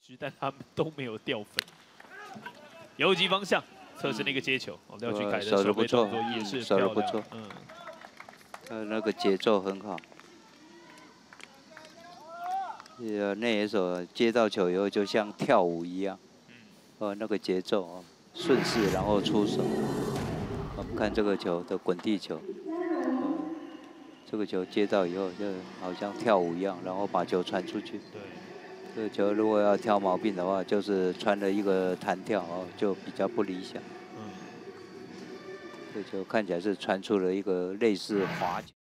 局，但他们都没有掉分。游击方向测试那个接球，廖俊凯的手背动作也是漂亮。 那个节奏很好。内野手接到球以后就像跳舞一样，那个节奏顺势然后出手。我们看这个球的滚地球，这个球接到以后就好像跳舞一样，然后把球传出去。 对。 这个球如果要挑毛病的话，就是传了一个弹跳就比较不理想。这球看起来是传出了一个类似滑球。